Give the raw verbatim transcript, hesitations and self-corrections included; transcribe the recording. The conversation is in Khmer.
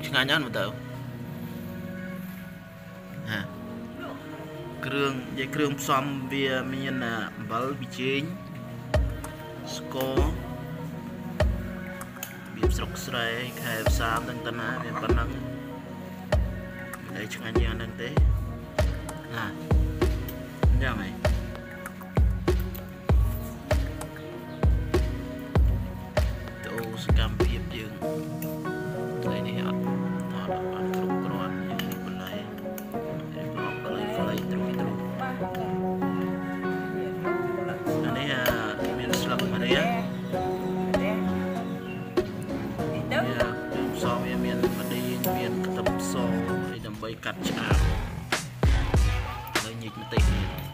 ឆ្ងាញ់អត់មើលទៅហាគ្រឿងនិយាយគ្រឿងផ្សំវាមានអំបិលប៊ីចេងស្ករបៀបស្រុកស្រែខែផ្សារនឹងតាណាវាប៉ុណ្ណឹងតែឆ្ងាញ់យ៉ាងហ្នឹងទេណាយ៉ាងហ្នឹងទៅសកម្មភាពយើងថ្ងៃនេះអត់អត់អត់គ្រប់គ្រាន់យើងបន្លែរៀបរាប់ខ្លីខ្លីទ្រុយទ្រុយអានេះមានស្លឹកម្រះផ្សំវាមានម្ទេសមានខ្ទឹមសហើយដើម្បីកាត់ឆ្អាបហើយញិចម្ទេសទៀត